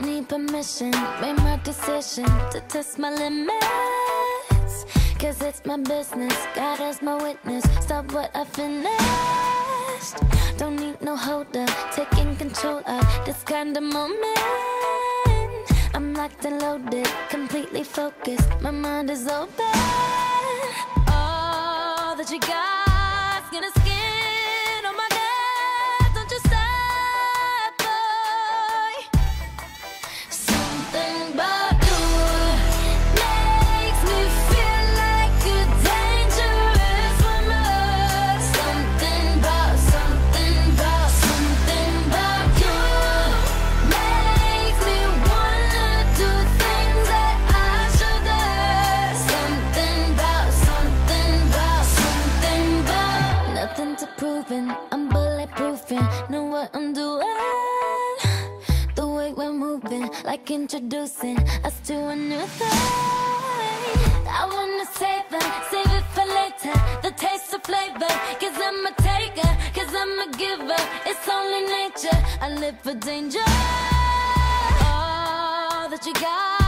Don't need permission, made my decision to test my limits. Cause it's my business, God as my witness. Stop what I finished. Don't need no holder, taking control of this kind of moment. I'm locked and loaded, completely focused, my mind is open. All that you got's gonna skin on my neck. Don't you stop, boy. Something about you makes me feel like a dangerous woman. Something about you makes me wanna do things that I shouldn't. Something about nothing to proving, I'm bulletproofing, know what I'm doing. The way we're moving, like introducing us to a new thing. I wanna save it for later, the taste of flavor. Cause I'm a taker, cause I'm a giver. It's only nature, I live for danger. All that you got